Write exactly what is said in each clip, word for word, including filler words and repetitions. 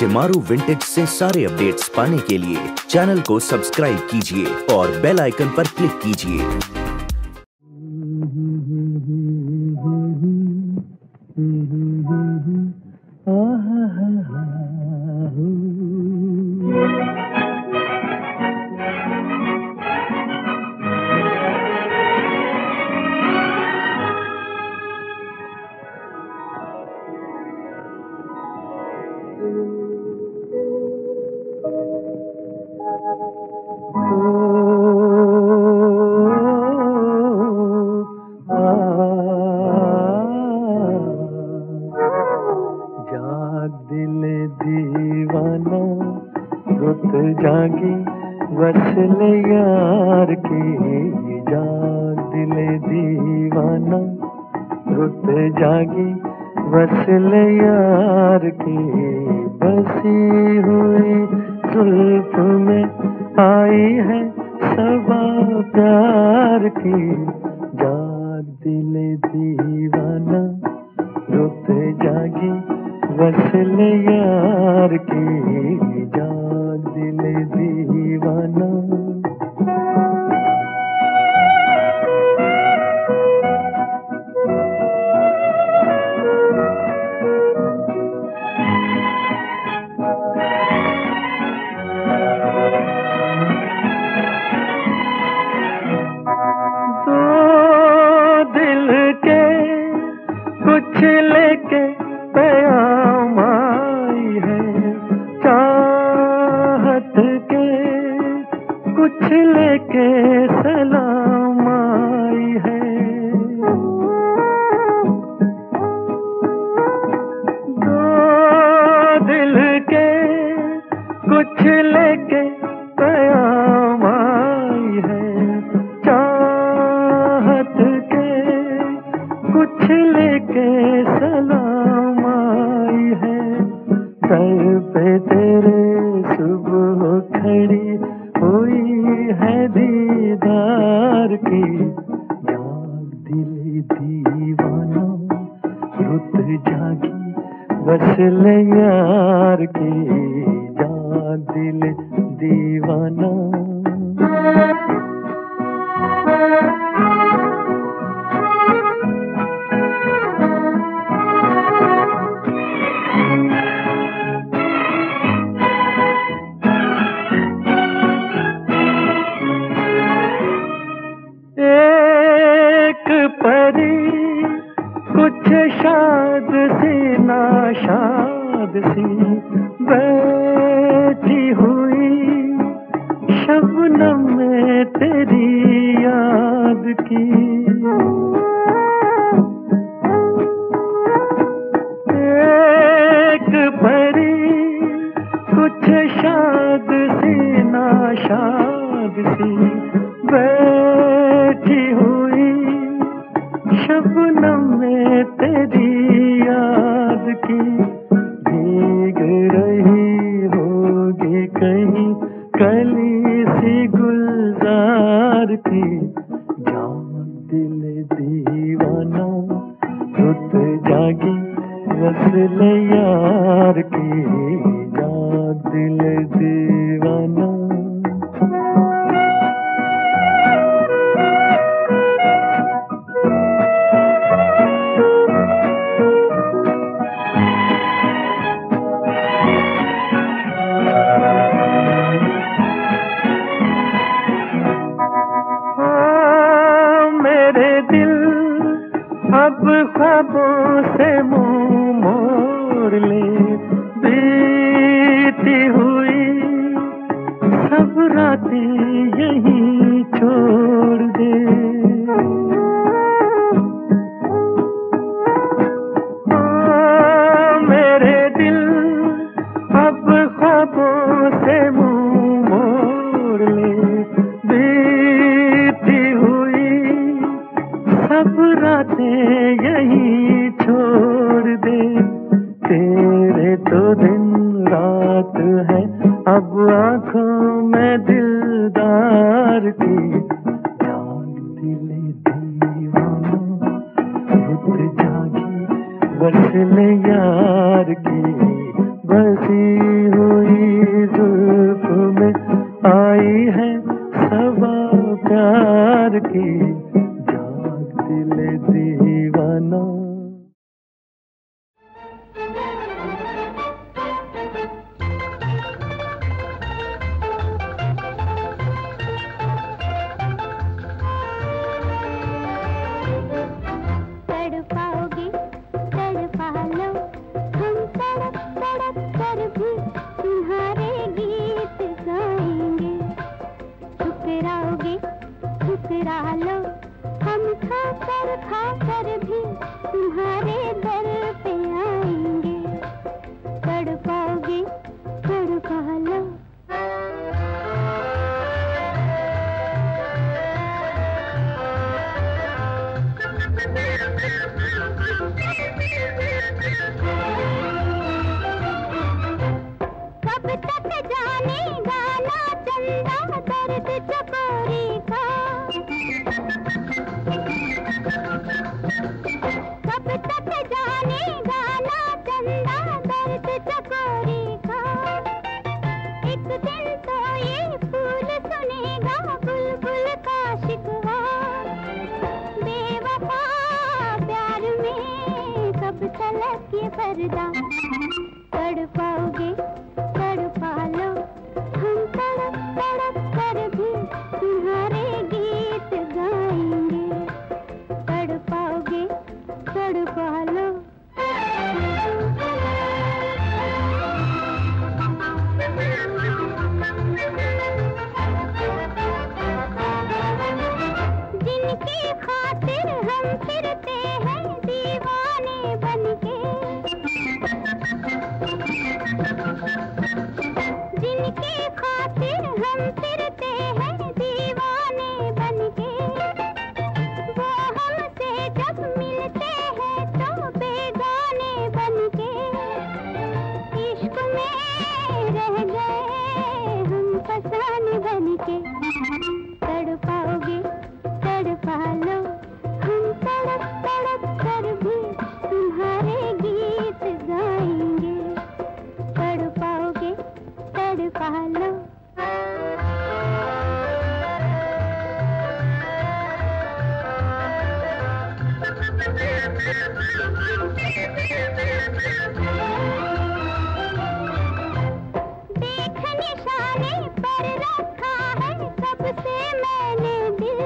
Shemaroo vintage से सारे updates पाने के लिए चैनल को सब्सक्राइब कीजिए और बेल आइकन पर क्लिक कीजिए। दिल दीवाना रुत जागी वसल यार की, जाग दिल दीवाना रुत जागी वसल यार की, बसी हुई जुल्फ में आई है सबा प्यार की, जाग दिल दीवाना रुत जागी वसल यार की, जाग दिल दीवाना। दो दिल के कुछ लेके प्याम आई है, चाहत के कुछ लेके सलाम आई है। दो दिल के कुछ लेके प्याम आई है, चाहत के कुछ लेके सलाम आई है। दर पे तेरे सुबह खड़ी हुई है दीदार की, जाग दिल दीवाना रुत जागी वसल यार की, जाग दिल दीवाना। एक परी कुछ शाद सी नाशाद सी बैठी हुई शबनम में तेरी याद की, एक परी कुछ शाद सी नाशाद सी बैठी हुई शबनम में तेरी याद की, भीग रही होगी कहीं कली सी गुलजार की, जाग दिल दीवाना रुत जागी वसल यार की, जाग दिल दीवाना। अब ख्वाबों से मुंह मोड़ ले, बीती हुई सब रातें यहीं छोड़ दे। आ, मेरे दिल अब ख्वाबों से मुंह मोड़ ले, बीती हुई सब रातें यहीं छोड़ दे। तेरे तो दिन रात है अब आंखों में दिलदार की, जाग दिल दीवाना रुत जागी वसल यार की, बसी तड़पाओगे तड़पा लो, हम तड़प तड़प कर भी तुम्हारे गीत गाएंगे। ठुकराओगे ठुकरा लो, हम खा कर खा कर भी तुम्हारे दर पे आएंगे। तड़पाओगे तड़पा लो। कब तक जानेगा ना चंदा दर्द चकोरी का, कब तक जानेगा ना चंदा दर्द चकोरी का। एक दिन तो ये फूल सुनेगा बुलबुल का शिकवा। बेवफा प्यार में कब तलक ये पर्दा। तड़पाओगे तड़पा लो, हम तड़प तड़प कर भी तुम्हारे गीत गाएंगे। तड़पाओगे तड़पा लो। जिनकी खातिर हम फिरते हैं दीवाने बनके, जिनकी खातिर हम फिरते हैं दीवाने बनके। वो हमसे जब मिलते हैं तो बेगाने बनके। इश्क में रह गए हम फसाने बनके। तड़पाओगे तड़पा लो, हम तड़प तड़प कर भी तुम्हारे गीत गाएंगे। तड़पाओगे तड़पा लो। देख निशाने पर रखा है कब से मैंने दिल।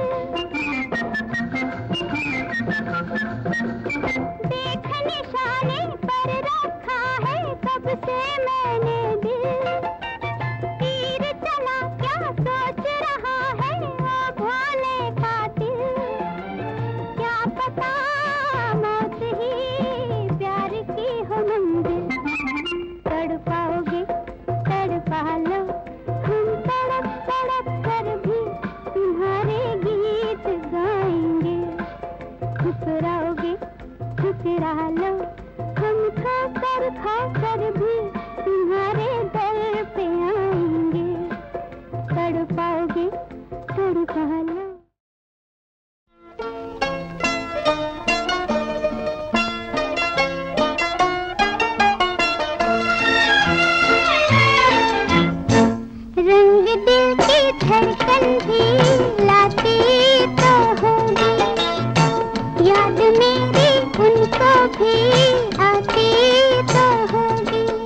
देख निशाने पर रखा है कब से मैंने दिल। तीर चला क्या सोच रहा है वो भोले कातिल। क्या पता मौत ही प्यार की हो मंजिल। तड़पाओगे तड़पा लो, हम तड़प तड़प कर भी तुम्हारे गीत गाएंगे। ठुकराओगे ठुकरा लो, हम खा कर खा कर भी तुम्हारे दर पे आएंगे। तड़पाओगे तड़पा लो। रंग दिल की धड़कन भी लाती तो होगी, याद मेरी उनको भी आती तो होगी।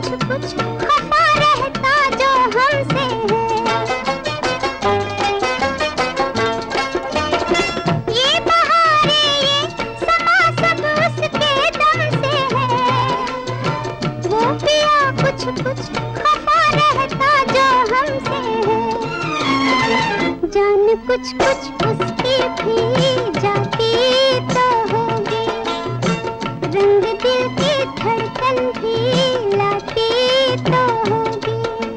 कुछ कुछ खफा रहता जो हमसे है। ये बहारे ये समा सब उसके दम से है। वो पिया कुछ कुछ खफा रहता जो हमसे है। जान कुछ कुछ उसकी भी जाती तो होगी, रंग दिल की धड़कन भी लाती तो होगी।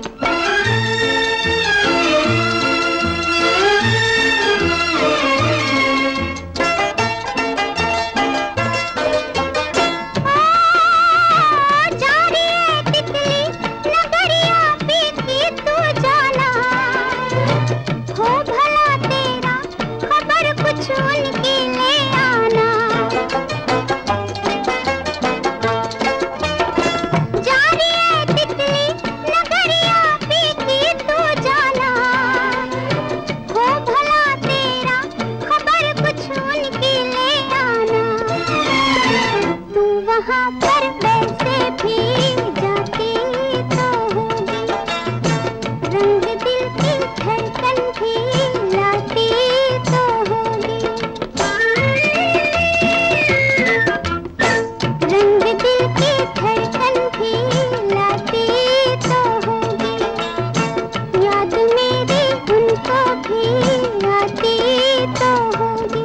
जा रही है तितली नगरिया पीती तू जाना, हो भला तेरा खबर कुछ उनकी ले आना। जा रही है तितली नगरिया पीती तू जाना, हो भला तेरा खबर कुछ उनकी ले आना। तू वहाँ पर वैसे भी जाती तो होगी, रंग दिल की धड़कन भी लाती तो होगी। रंग दिल की धड़कन भी लाती तो होगी, याद मेरी उनको भी आती तो होगी।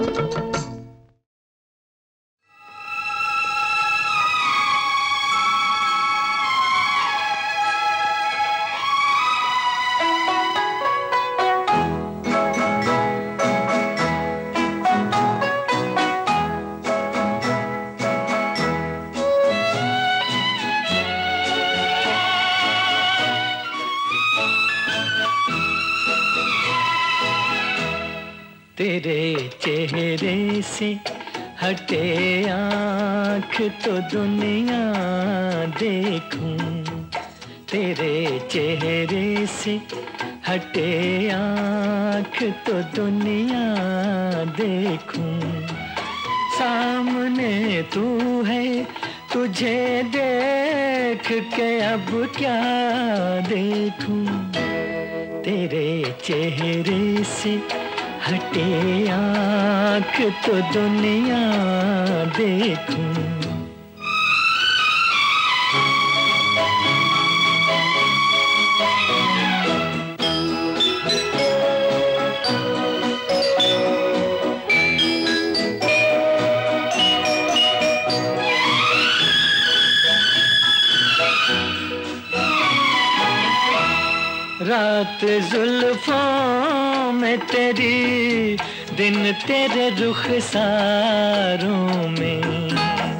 तेरे चेहरे से हटे आँख तो दुनिया देखूं, तेरे चेहरे से हटे आँख तो दुनिया देखूं। सामने तू है, तुझे देख के अब क्या देखूं। तेरे चेहरे से हटे आँख तो दुनिया देखूं। रात जुल्फों में तेरी, दिन तेरे रुखसारों में।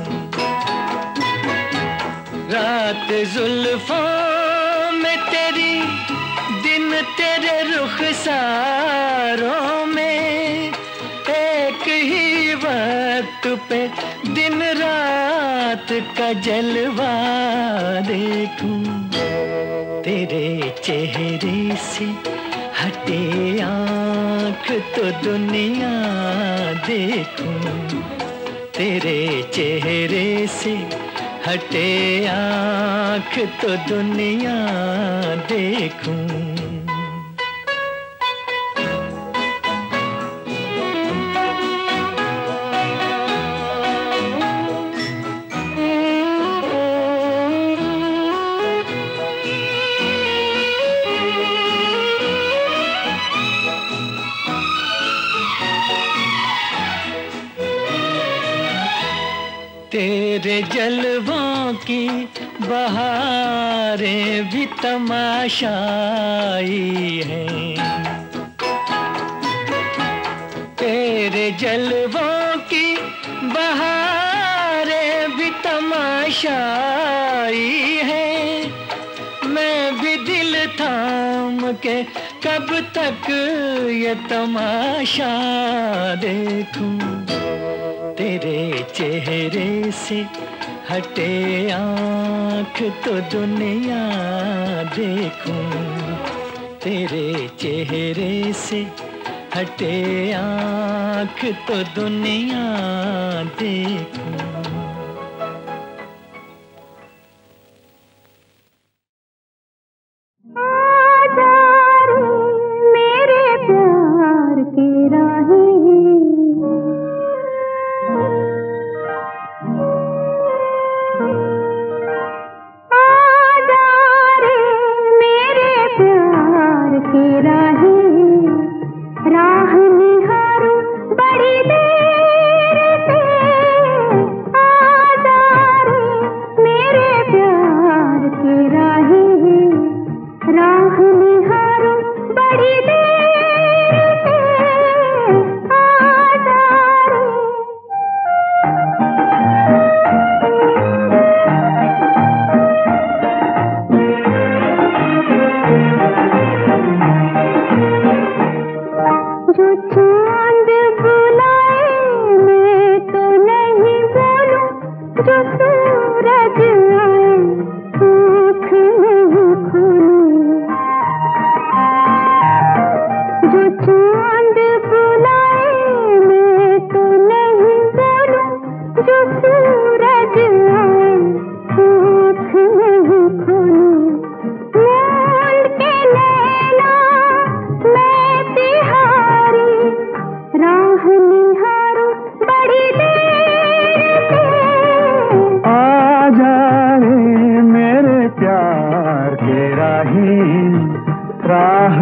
रात जुल्फों में तेरी, दिन तेरे रुखसारों में। एक ही वक्त पे दिन रात का जलवा देखूं। तेरे चेहरे से हटे आँख तो दुनिया देखूं। तेरे चेहरे से हटे आँख तो दुनिया देखूं। तेरे जलवों की बहारें भी तमाशाई हैं। तेरे जलवों की बहारें भी तमाशाई हैं। मैं भी दिल थाम के कब तक ये तमाशा देखूं। तेरे चेहरे से हटे आँख तो दुनिया देखूं। तेरे चेहरे से हटे आँख तो दुनिया देखूं।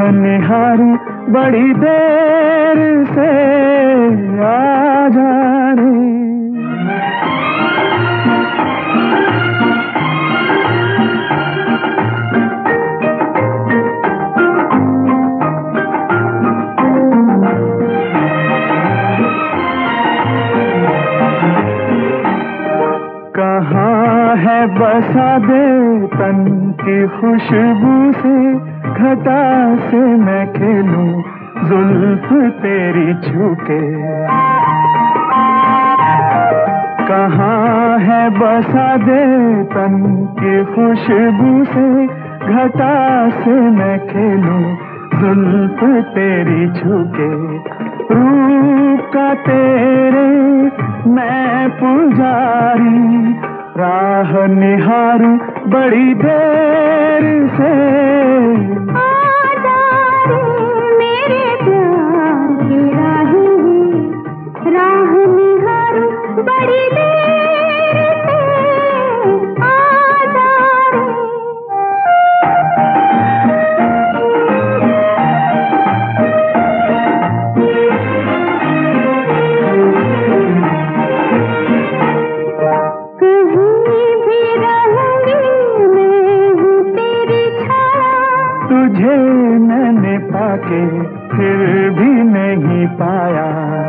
निहारूं बड़ी देर से, आजा रे। कहाँ है बसा दे तन की खुशबू से, घटा से मैं खेलूं जुल्फ तेरी छूके। कहाँ है बसा दे तन की खुशबू से, घटा से मैं खेलूं जुल्फ तेरी छूके। रूप का तेरे मैं पुजारी, राह निहारूं बड़ी देर से, आजा रे मेरे प्यार की राही, राह निहारूं बड़ी देर से, आजा रे। तुझे मैंने पाके फिर भी नहीं पाया,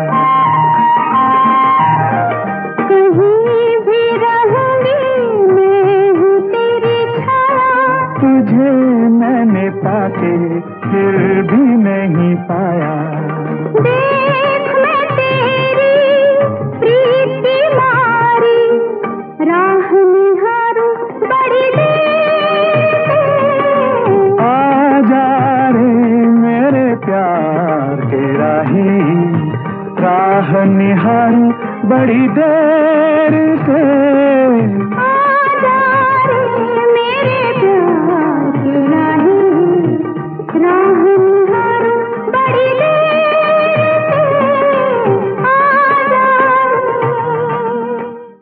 कहीं भी रहूंगी मैं हूँ तेरी छाया। तुझे मैंने पाके फिर भी नहीं पाया। देख मैं तेरी प्रीत की मारी, राह निहारूं बड़ी देर से, आजा रे मेरे प्यार के राही, राह निहारूं बड़ी देर से, आजा रे मेरे प्यार की राही, राह निहारूं बड़ी देर से, आजा रे।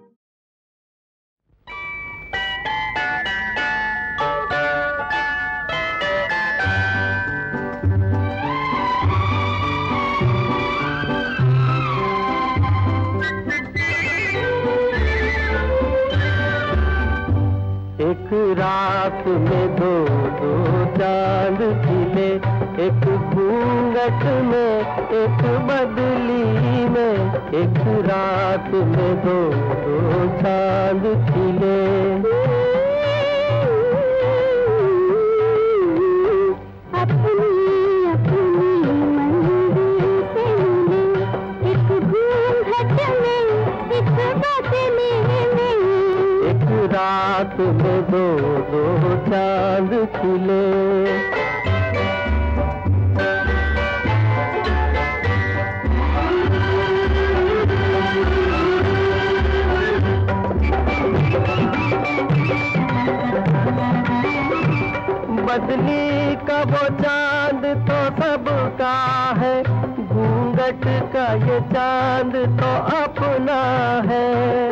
एक रात में दो दो चांद खिले, एक घूंघट में एक बदली में। एक रात में दो दो चांद खिले, अपनी अपनी मंजिल से मिले, एक घूंघट में एक बदले में। एक रात में दो दो चांद खिले। बदली का वो चांद तो सबका है, घूंघट का ये चांद तो अपना है।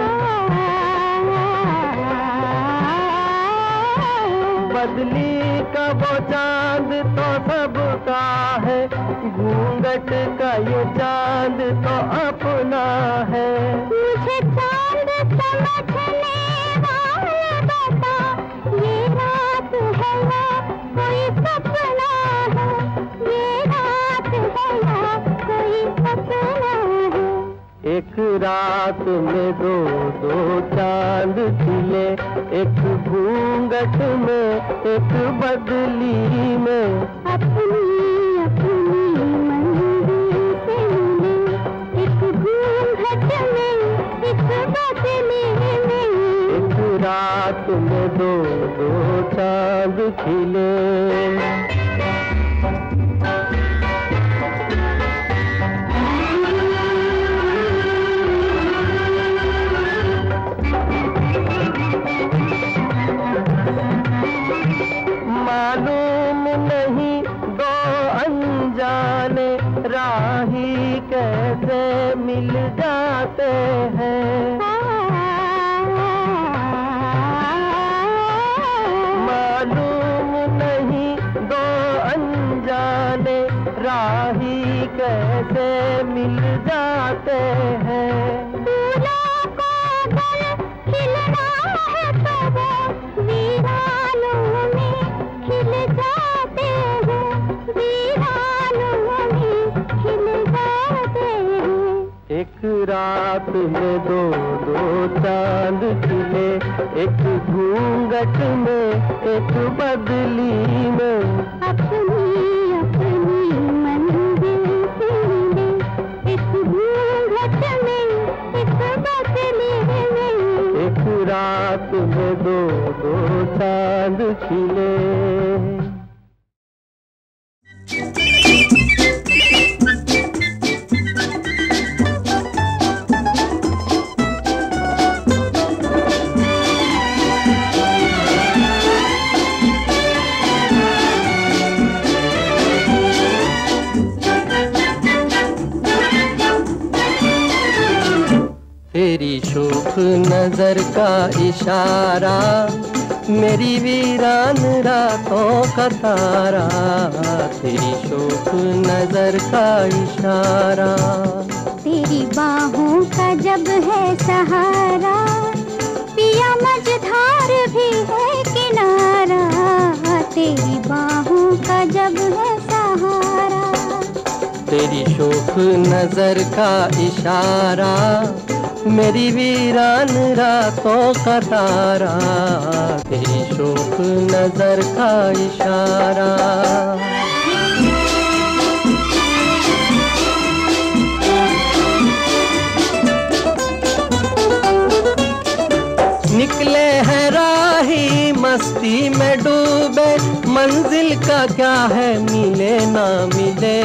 बदली का वो चांद तो सबका है, घूंघट का ये चांद तो अपना है। मुझे चांद समझने वाले बता, ये रात है या कोई सपना है, ये रात है या कोई सपना है। एक रात में दो दो चांद खिले, एक घूंघट में एक बदली में। अपनी अपनी मंजिल से मिले, एक घूंघट में एक बदले में। एक रात में दो दो चांद खिले। मालूम नहीं दो अनजाने राही कैसे मिल जाते हैं। मालूम नहीं दो अनजाने कैसे मिल जाते हैं। फूलों को अगर खिलना है तो वो वीरानों में खिल जाते हैं, वीरानों में खिल जाते हैं। एक रात में दो दो चांद खिले, एक घूंघट में एक बदली में। अपनी अपनी मंजिल से मिले, एक घूंघट में एक बदली में। एक रात में दो दो चांद खिले। तेरी शोख नजर का इशारा, मेरी वीरान रातों का तारा। तेरी शोख नजर का इशारा, तेरी बाहों का जब है सहारा, पिया मझधार भी है किनारा। तेरी बाहों का जब है सहारा, तेरी शोख नजर का इशारा, मेरी वीरान रातों का तारा। तेरी शोख नजर का इशारा। निकले हैं राही मस्ती में डूबे, मंजिल का क्या है मिले ना मिले।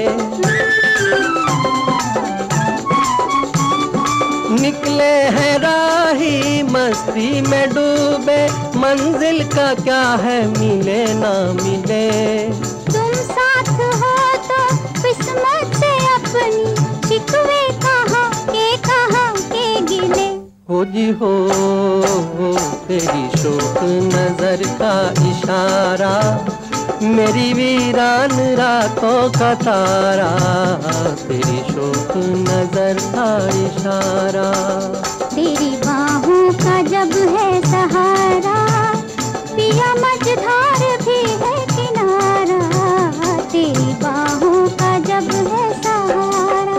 निकले हैं राही मस्ती में डूबे, मंजिल का क्या है मिले ना मिले। तुम साथ हो तो किस्मत से अपनी, शिकवे कहाँ के कहाँ के गिले। हो जी हो, तेरी शोख नजर का इशारा, मेरी वीरान रातों का तारा। तेरी शोख नजर का इशारा, तेरी बाहों का जब है सहारा, पिया मझधार भी है किनारा। तेरी बाहों का जब है सहारा।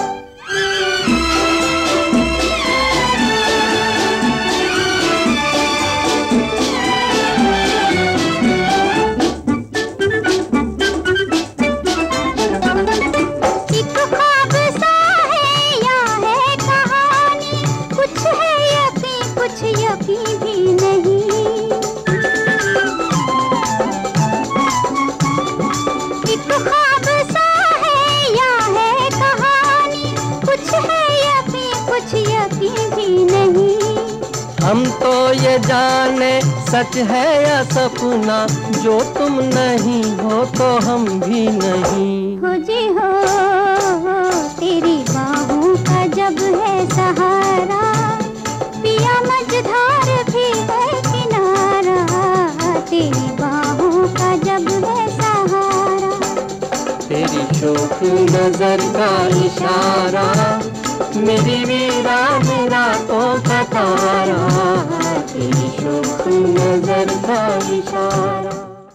हम तो ये जाने सच है या सपना, जो तुम नहीं हो तो हम भी नहीं। हो जी हो, तेरी बाहों का जब है सहारा, पिया मझधार भी है किनारा। तेरी बाहों का जब है सहारा, तेरी शोख नजर का इशारा, मेरी वीरान रातों का तारा। तेरी शोख नजर का इशारा।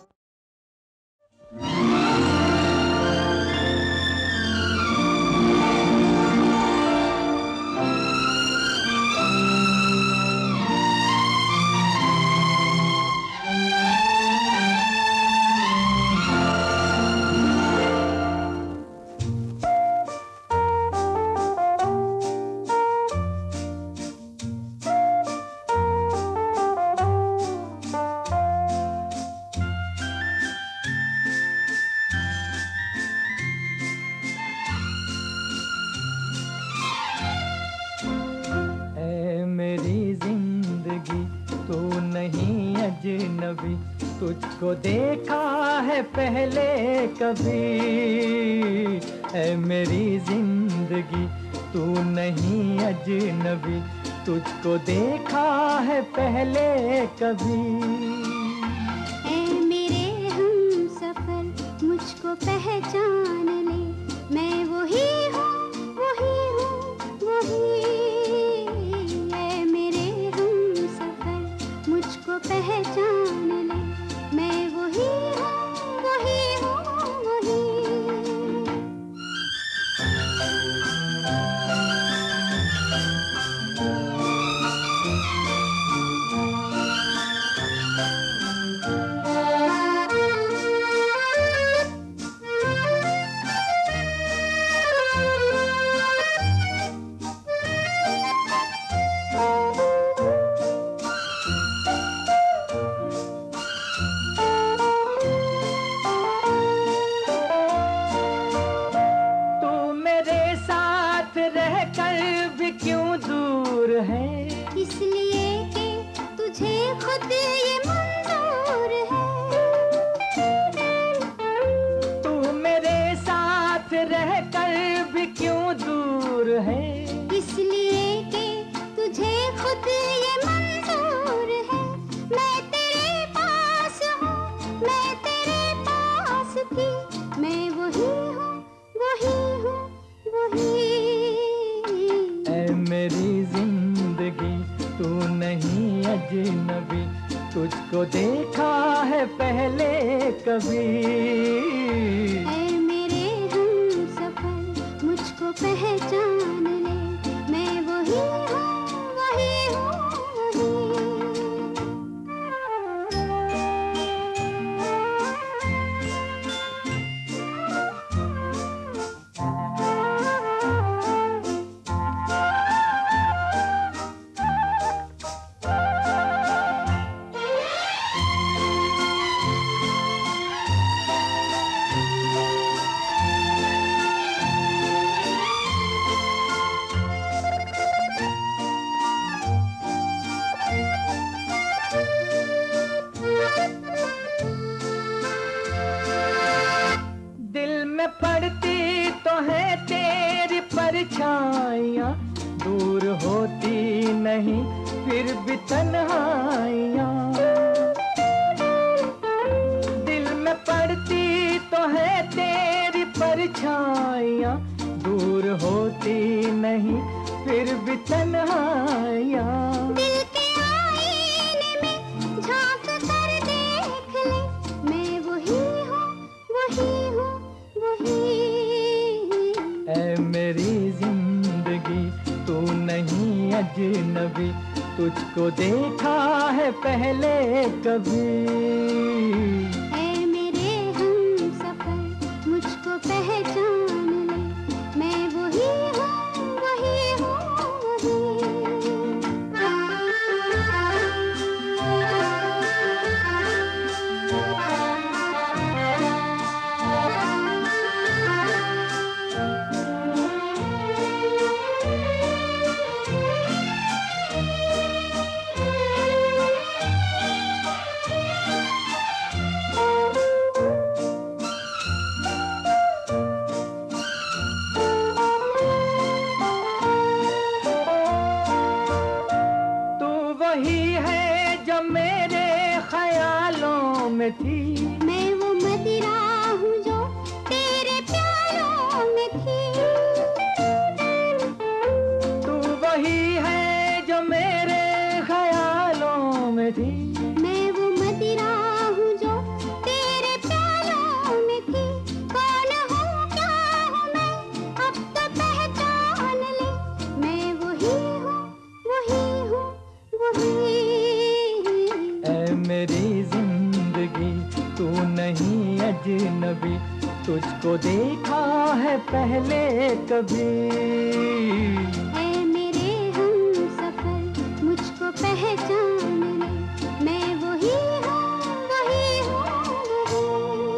अजनबी, तुझको देखा है पहले कभी। ऐ मेरी जिंदगी तू नहीं अजनबी, तुझको देखा है पहले कभी। ऐ मेरे हमसफर मुझको पहचान ले, मैं पहचान ले, मैं वही हूँ, वही हूँ, वही। इसलिए कि तुझे खुद ये मंजूर है। तू मेरे साथ रहकर भी क्यों दूर है, इसलिए कि तुझे खुद ये मंजूर है। मैं तेरे पास हूँ, मैं तेरे पास थी, मैं वही हूँ, वही हूँ, वही। ऐ मेरी जिंदगी तू नहीं अजनबी, तुझको देखा है पहले कभी। ऐ मेरे हमसफर मुझको पहचान ले, मैं वही हूँ, वही हूँ, वही। पड़ती तो है तेरी परछाइयाँ, दूर होती नहीं फिर भी तन्हाइयाँ। दिल में पड़ती तो है तेरी परछाइयाँ, दूर होती नहीं फिर भी तन्हाइयाँ। दिल के आईने में झांक कर देख ले, मैं वही हूँ, वही हूँ, वही। ऐ मेरी जिंदगी तू नहीं अजनबी, तुझको देखा है पहले कभी। ऐ मेरे हमसफर मुझको पहचान ले, मैं वही हूँ, वही हूँ, में थी। मैं वो मदिरा हूँ जो तेरे प्यालों में थी। तू वही है जो मेरे ख्यालों में थी। मैं वो मदिरा हूँ जो तेरे प्यालों में थी। कौन हूँ क्या हूँ मैं अब तो पहचान ले। मैं वही हूँ वही हूँ वही। ऐ मेरी जिंदगी तू नहीं अजनबी, तुझको देखा है पहले कभी। ऐ मेरे हमसफर मुझको पहचान ले। मैं वही हूँ वही हूँ वही।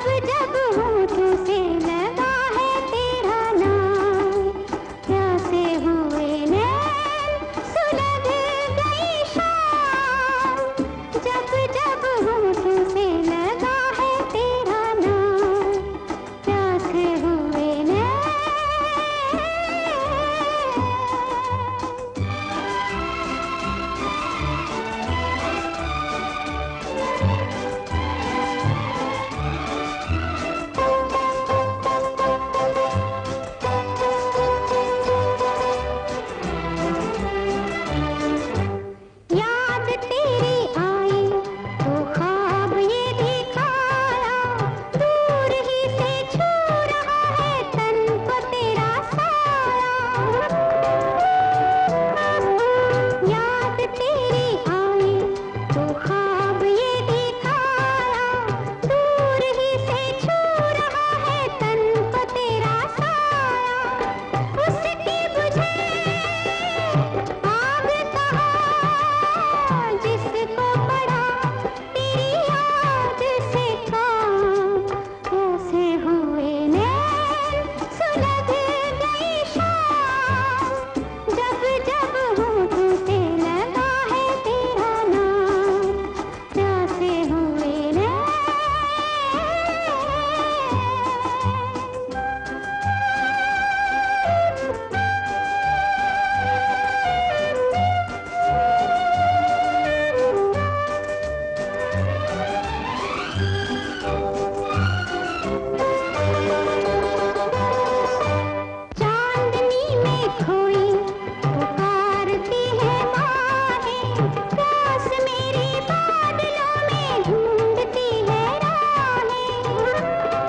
जब होठों से लगा है तेरा नाम, प्यासे हुए नैन सुलग गई शाम। जब जब होठों से लगा है तेरा नाम, प्यासे हुए नैन। याद तेरी आई तो ख्वाब ये दिखाया, दूर ही से छू रहा है तन को तेरा साया। याद तेरी आई तो ख्वाब ये दिखाया, दूर ही से छू रहा है तन को तेरा साया। उसकी बुझे आग कहा जिसको पड़ा तेरी याद से काम, कैसे हुए नैन सुलग गई शाम। जब जब होठों से लगा है तेरा नाम, प्यासे हुए नैन। चांदनी में खोई पुकारती है बाहें, प्यास मेरी बादलों में ढूंढती है राहें।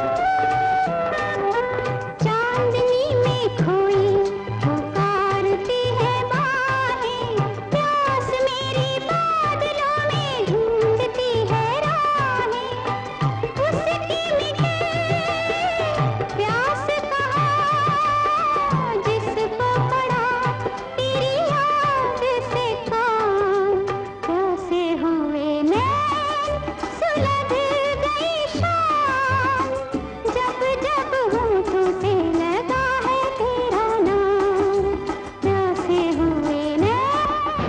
चांदनी में खोई पुकारती है बाहें, प्यास मेरी बादलों में ढूंढती है राहें। उसकी मिटे प्यास कहा जिसको पड़ा तेरी याद से काम, कैसे हुए नैन सुलग गई शाम। जब जब होठों से लगा है तेरा नाम, प्यासे हुए नैन।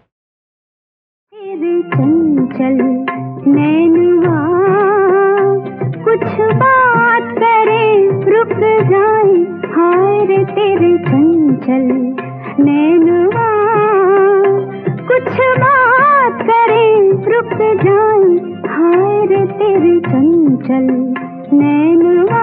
तेरे चंचल नैनुआ कुछ बात करे रुक जाए, हाय रे तेरे चंचल नैनुआ कुछ बात करे रुक जाए, हाय रे तेरे चंचल नैनुआ।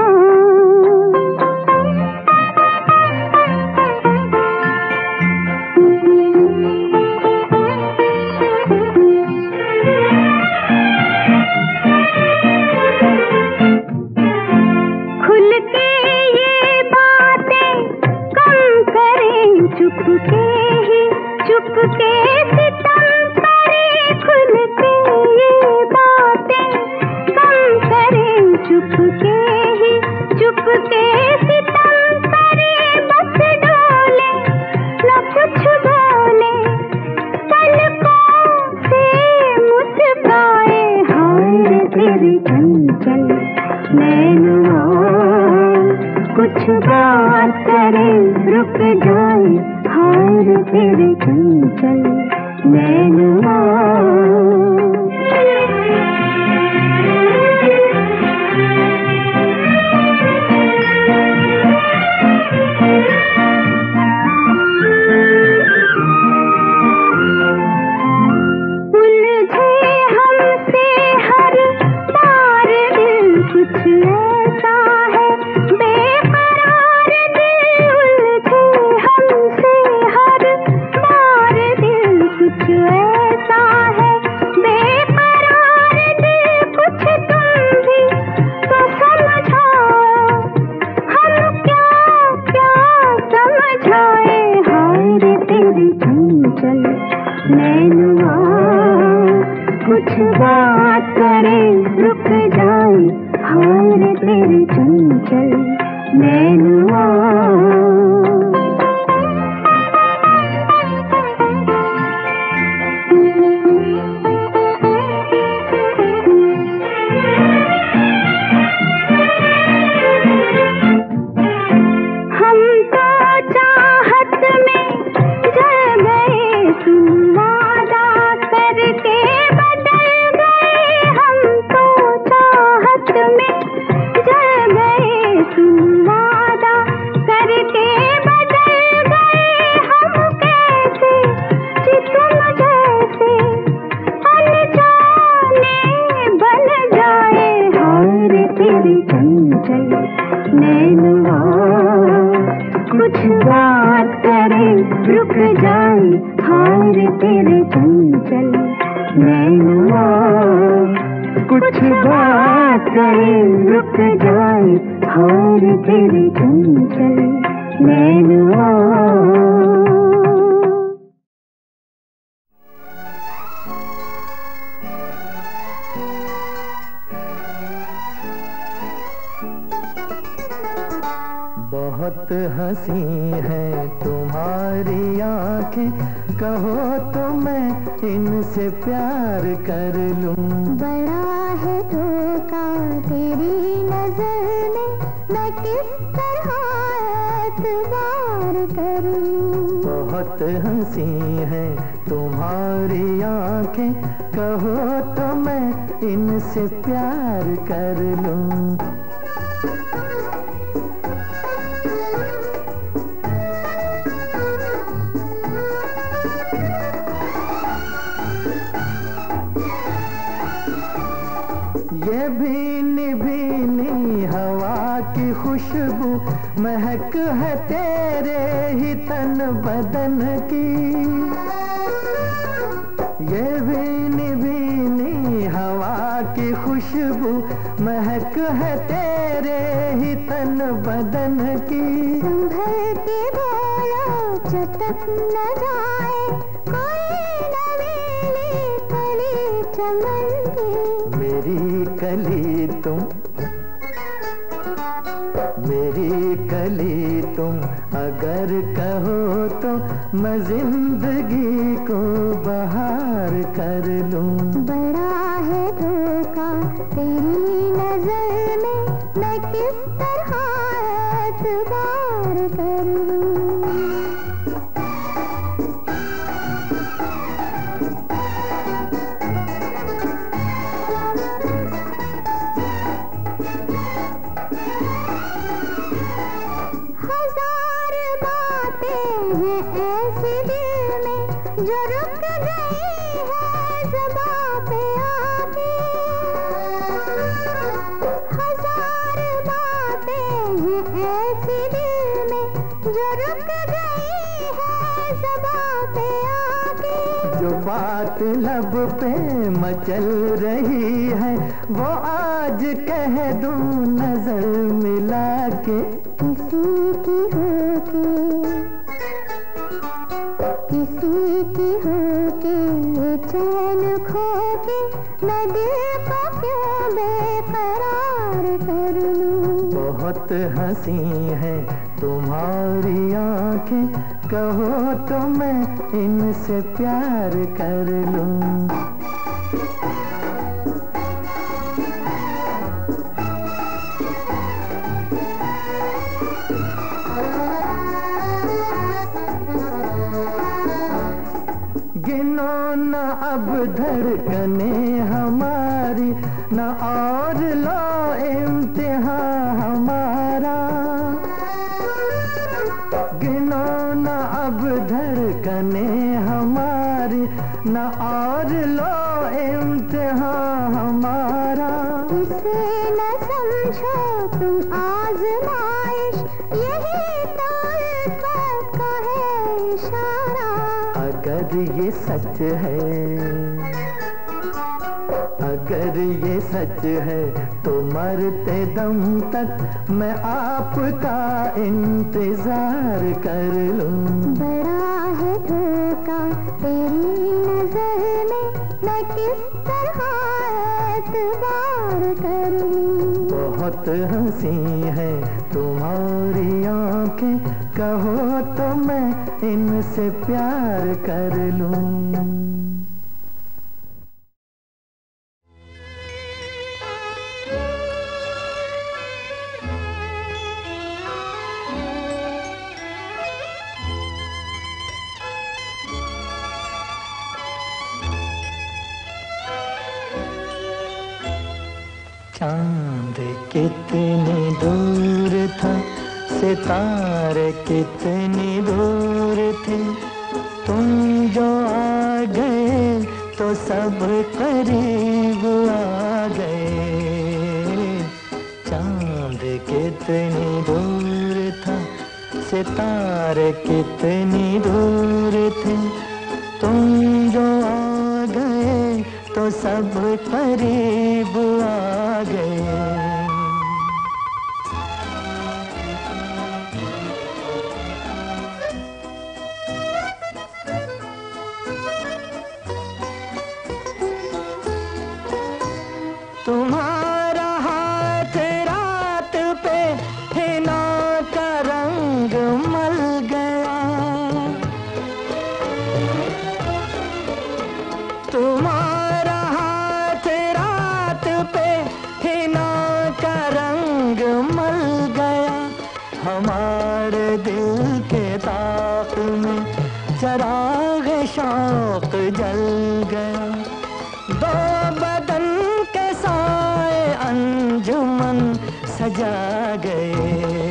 खुल के ये बातें कम करें, चुपके ही चुपके सितम करें। खुल के ये बातें कम करें, चुपके ही चुपके सितम करें। बस डोले न कुछ बोले, पलकों से मुस्काए, हाय रे तेरे चंचल नैनुआ कुछ बात करे रुक जाए, हाय रे तेरे चंचल नैनुआ। उलझे हमसे हर बार दिल, कुछ ऐसा है बेकरार दिल। उलझे हमसे हर बार दिल, कुछ ऐसा है बेकरार दिल। कुछ तुम भी तो समझाओ, हम क्या क्या समझाए, हाय रे तेरे चंचल नैनुआ कुछ बात करे रुक जाए, हाय रे तेरे चंचल नैनुआ। मोहब्बत में जल गए तुम, वादा करके बदल गए हम कैसे कि तुम जैसे अनजाने बन जाए। हार तेरे चंचल नैनवा कुछ बात करे रुक जाए। हार तेरे चंचल नैनवा कुछ बात करे रुक जाए। हार तेरे चंचल नैनवा। बहुत हंसी है तुम्हारी आंखें, कहो तो मैं इनसे प्यार कर लूं। बड़ा है धोखा तेरी नजर में, मैं किस तरह एतबार करूं। बहुत हंसी है तुम्हारी आंखें, कहो तो मैं इनसे प्यार कर लूं। ये भीनी भीनी हवा की खुशबू महक है तेरे ही तन बदन की। ये भीनी भीनी हवा की खुशबू महक है तेरे ही तन बदन की। संभल के बोलो चटक न जाए कोई नवेली कली चमन की। मेरी कली तुम, मेरी कली तुम अगर कहो तो मैं जिंदगी को बहार कर लूं। बड़ा है धोखा तेरी नजर में, मैं किस तरह एतबार करूं। ऐसे दिल में जो रुक गई है ज़बां पे आके। हजार बातें हैं ऐसे दिल में जो रुक गई है ज़बां पे आके। जो बात लब पे मचल रही है वो आज कह दूं नजर मिला के। किसी की होके किसी की होके ये चैन खो के, मैं दिल को क्यों बेकरार कर लूं। बहुत हंसी है तुम्हारी आंखें, कहो तो मैं इनसे प्यार कर लूं। गिनो न अब धड़कने हमारी, न और लो इम्तिहान हमारा। गिनो न अब धड़कने हमारी, न और लो इम्तिहान हमारा। इसे न समझो तुम आजमाइश, यही तो इल्फत का है इशारा। अगर ये सच है, अगर ये सच है तो मरते दम तक मैं आपका इंतजार कर लूं। बड़ा है धोखा तेरी नजर में, मैं किस तरह एतबार करूं। बहुत हंसी है तुम्हारी आंखें, कहो तो मैं इनसे प्यार कर लूं। चांद कितनी दूर था, सितारे कितनी दूर थे, तुम जो आ गए तो सब करीब आ गए। चांद कितनी दूर था, सितारे कितनी दूर थे, तुम जो आ गए तो सब करीब आ गए। तुम्हारा हाथ रात पे हिना का रंग मल गया, तुम्हारा हाथ रात पे हिना का रंग मल गया। हमारे दिल के ताक में चराग शौक जल गया। दो बदन के साए अंजुमन सजा गए।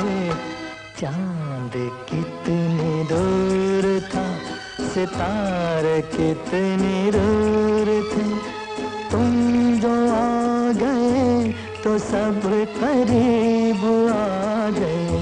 चांद कितनी दूर था, सितारे कितनी दूर थे, तुम जो आ गए तो सब करीब आ गए।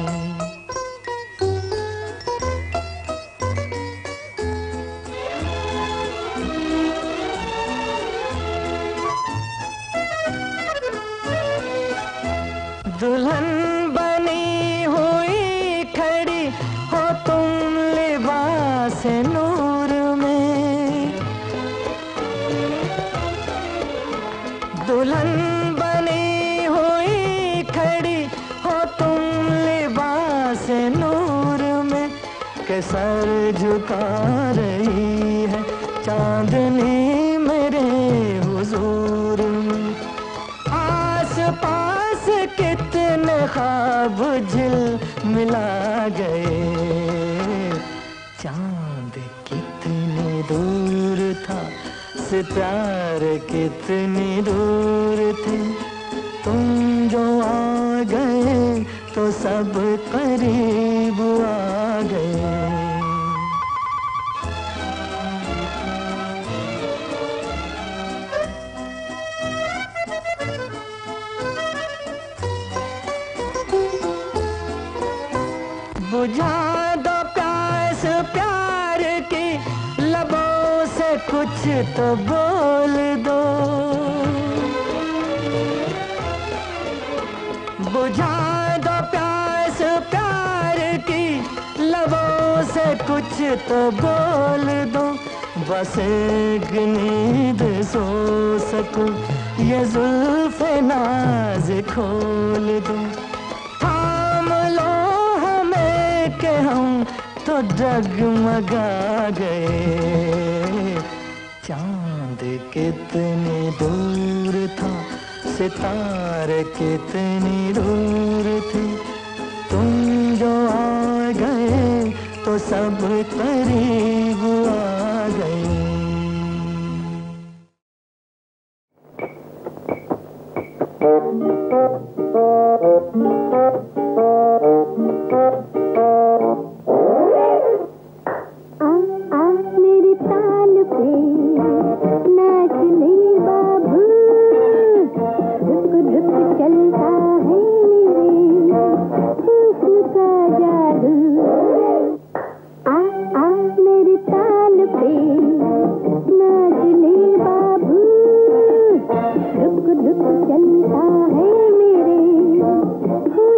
दुल्हन बनी हुई खड़ी हो तुम लिबास नूर में, दुल्हन बनी हुई खड़ी हो तुम लिबास नूर में, के सर झुका रही है चांदनी मेरे हुजूर में। आस पास कितने ख्वाब झिल मिला गए। चांद कितनी दूर था, सितारे कितनी दूर थे, तुम जो आ गए तो सब करीब आ गए। बुझा दो प्यास प्यार की, लबों से कुछ तो बोल दो। बुझा दो प्यास प्यार की, लबों से कुछ तो बोल दो। बस एक नींद सो सकूं, ये जुल्फ़े नाज़ खोल दो। थाम लो के हम तो डगमगा गए। चांद कितनी दूर था, सितारे कितनी दूर थे, तुम जो आ गए तो सब करीब आ गए। चलता है मेरे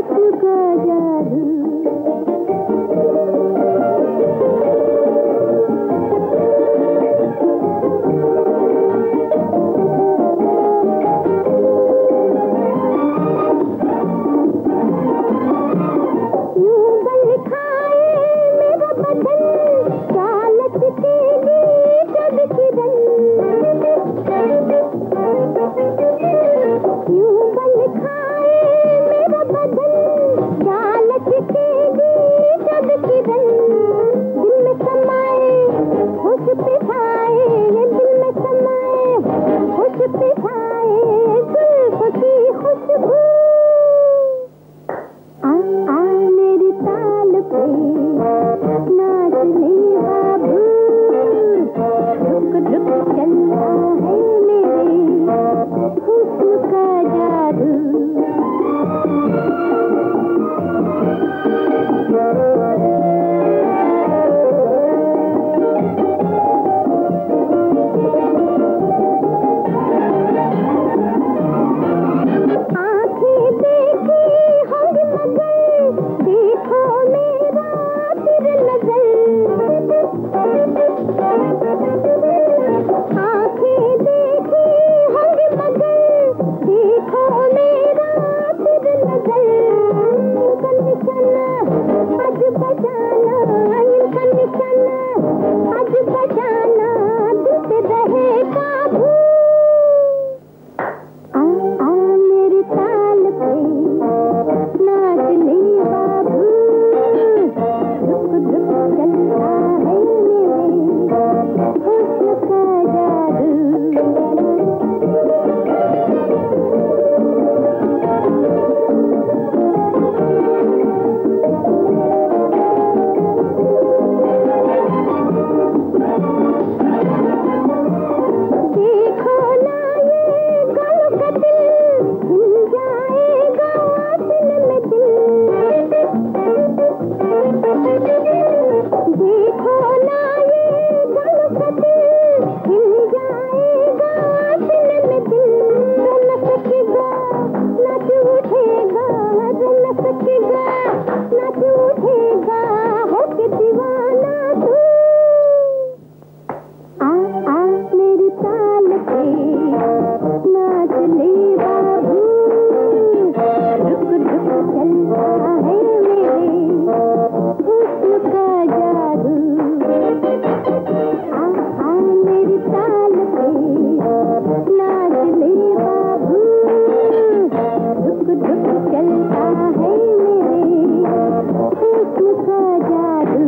चलता है मेरे हुस्न का जादू।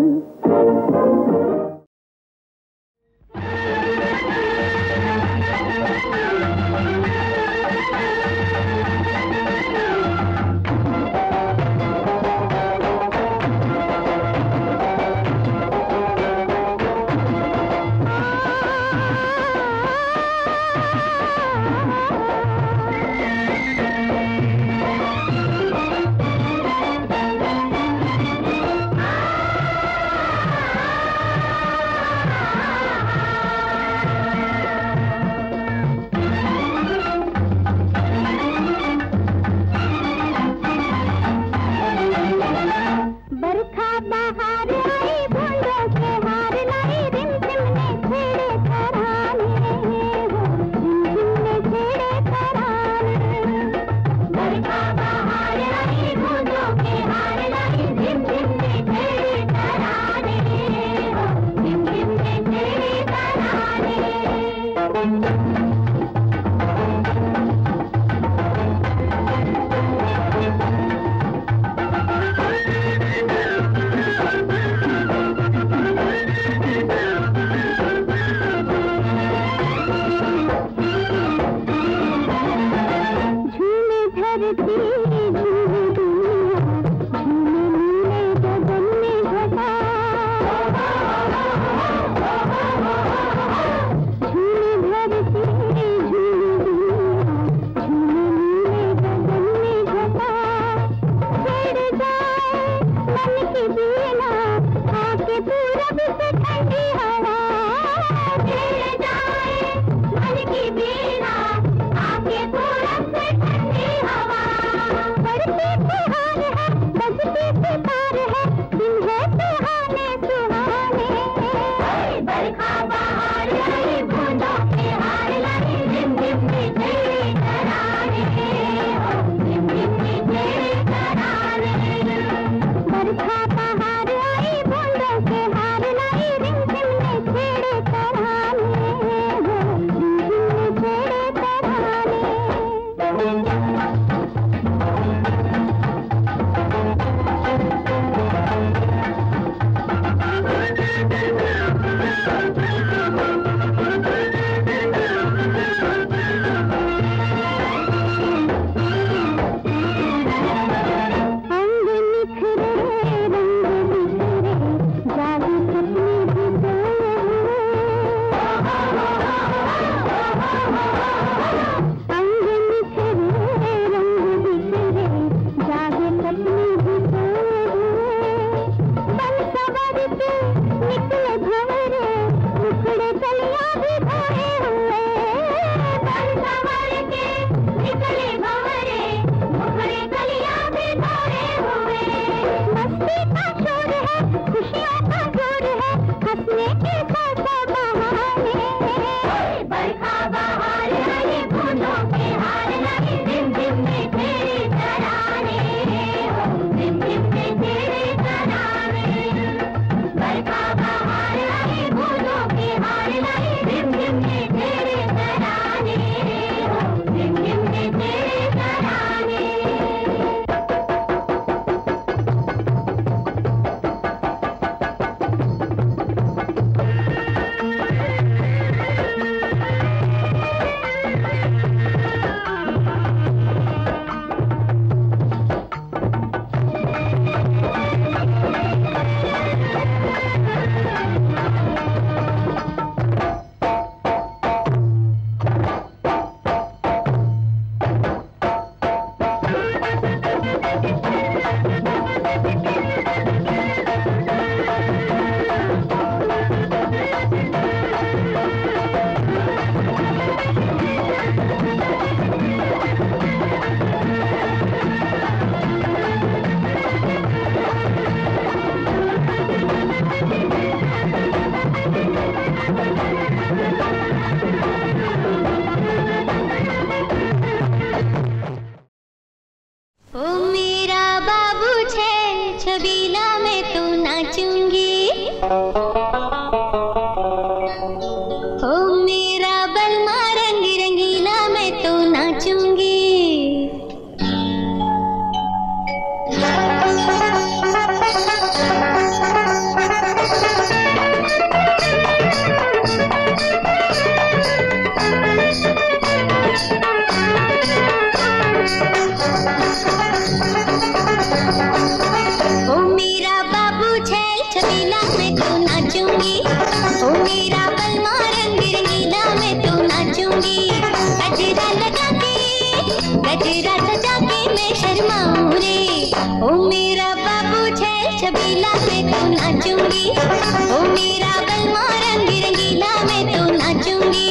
गजरा सजा के मैं शर्माऊं रे। ओ मेरा बाबू छैल छबीला मैं तो नाचूंगी, ओ मेरा बलमा रंग रंगीला मैं तो नाचूंगी।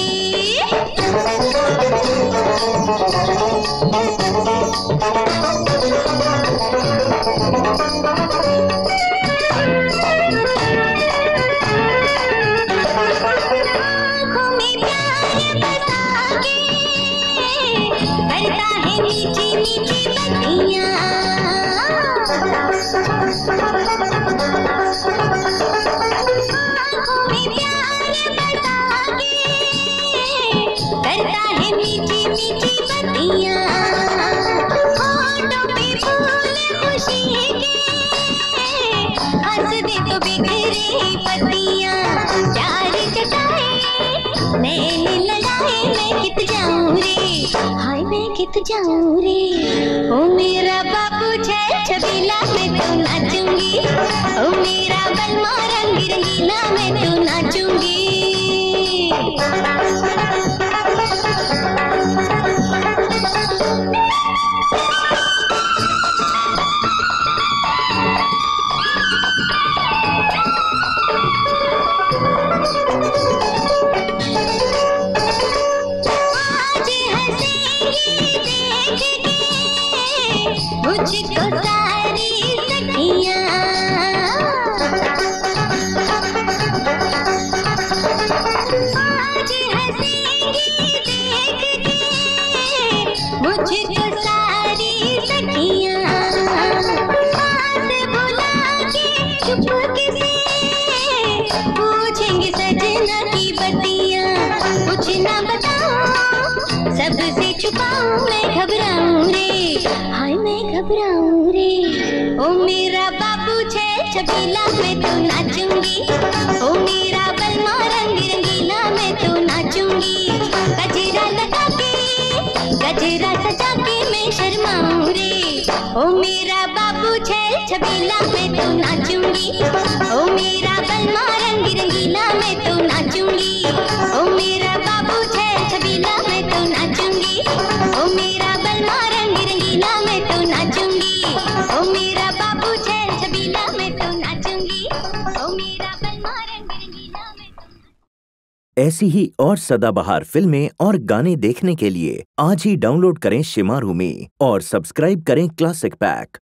आँखों में प्यार बसा के करता है मीठी मीठी बत्तियाँ। आँखों में प्यार बसा के करता है मीठी मीठी बत्तियाँ। होठों पे फूल खुशी के हंस दे तो बिखरी पत्तियाँ। प्यार जताए नैन लगाए मैं कित जाऊं रे, हाय मैं कित जाऊं रे। ओ मेरा बाबू छैल छबीला मैं तो नाचूंगी, ओ मेरा बलमा रंग रंगीला मैं तो नाचूंगी। आज हंसेंगी देख के मुझको सारी सखियाँ। आज हंसेंगी देख के मुझको सारी सखियाँ। पास बुला के चुपके से पूछेंगे सजना की बत्तियाँ। कुछ ना बताऊं सबसे छुपाऊं मैं घबराऊं रे, हाय मैं घबराऊं रे। ओ मेरा बाबू छैल छबीला मैं तो नाचूंगी, ओ मेरा बलमा रंग रंगीला मैं तो नाचूंगी। गजरा लगा के गजरा सजा के मैं शर्माऊं रे। ओ मेरा बाबू छैल छबीला मैं तो नाचूंगी, ओ मेरा बलमा रंग रंगीला मैं तो नाचूंगी। ओ मेरा बाबू छैल छबीला मैं तो नाचूंगी, ओ मेरा बलमा रंग रंगीला मैं तो नाचूंगी। ओ मेरा बाबू छैल छबीला मैं तो नाचूंगी, ओ मेरा बलमा रंग रंगीला मैं तो। ऐसी ही और सदाबहार फिल्में और गाने देखने के लिए आज ही डाउनलोड करें शिमारू में और सब्सक्राइब करें क्लासिक पैक।